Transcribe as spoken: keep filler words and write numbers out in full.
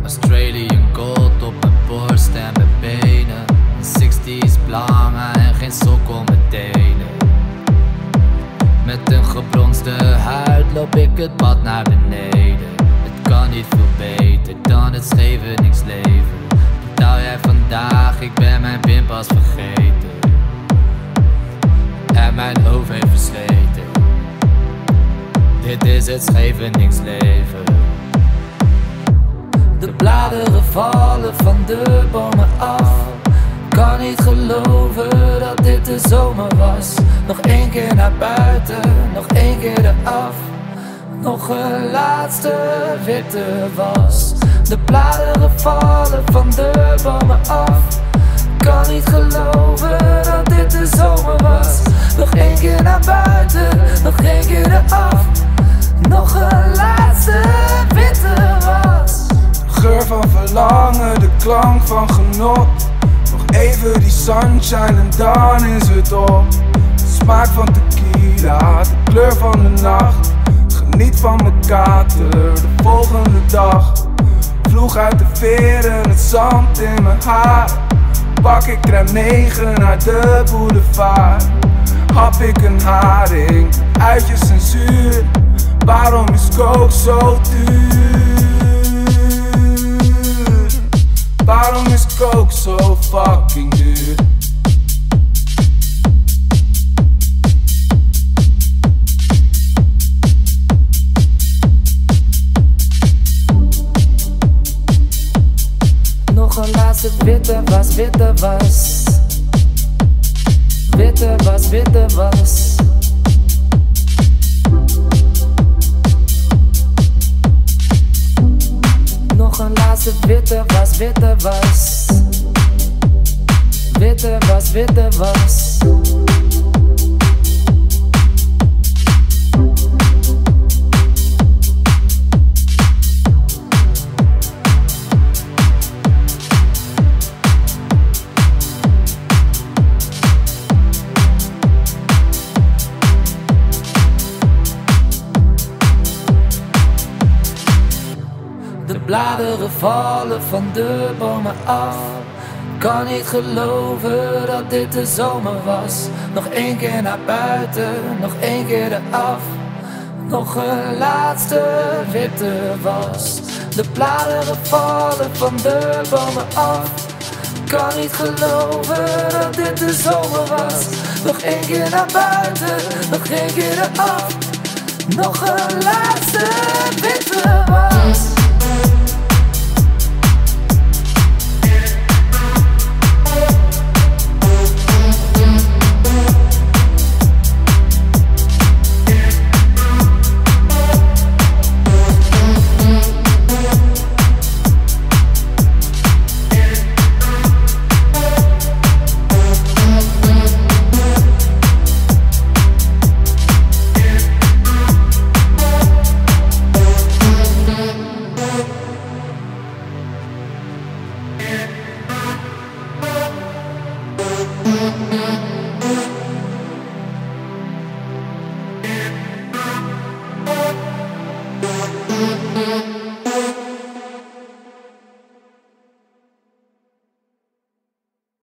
Australian gold op mijn borst en mijn benen. Een zestig's blangen en geen sok om mijn tenen. Met een gebronsde huid loop ik het pad naar beneden. Het kan niet veel beter dan het Scheveningse leven. Betaal jij vandaag, ik ben mijn pinpas vergeten. En mijn hoofd heeft versleten. Dit is het Scheveningse leven. De bladeren vallen van de bomen af. Kan niet geloven dat dit de zomer was. Nog één keer naar buiten, nog één keer eraf. Nog een laatste witte was. De bladeren vallen van de bomen af. Kan niet geloven dat dit de zomer was. Nog één keer naar buiten, nog één keer eraf. Nog een laatste witte was. De geur van verlangen, de klank van genot. Nog even die sunshine en dan is het op. De smaak van tequila, de kleur van de nacht. Geniet van mijn kater, de volgende dag. Vloeg uit de veren, het zand in mijn haar. Pak ik tram negen naar de boulevard. Hap ik een haring, uitjes en zuur. Waarom is coke zo duur? Waarom is coke zo fucking duur? Nog een laatste witte was, witte was. Witte was, witte was. Nog een laatste witte was, witte was. Witte was, witte was. De bladeren vallen van de bomen af. Kan niet geloven dat dit de zomer was. Nog één keer naar buiten, nog één keer eraf. Nog een laatste witte was. De bladeren vallen van de bomen af. Kan niet geloven dat dit de zomer was. Nog één keer naar buiten, nog één keer eraf. Nog een laatste witte was.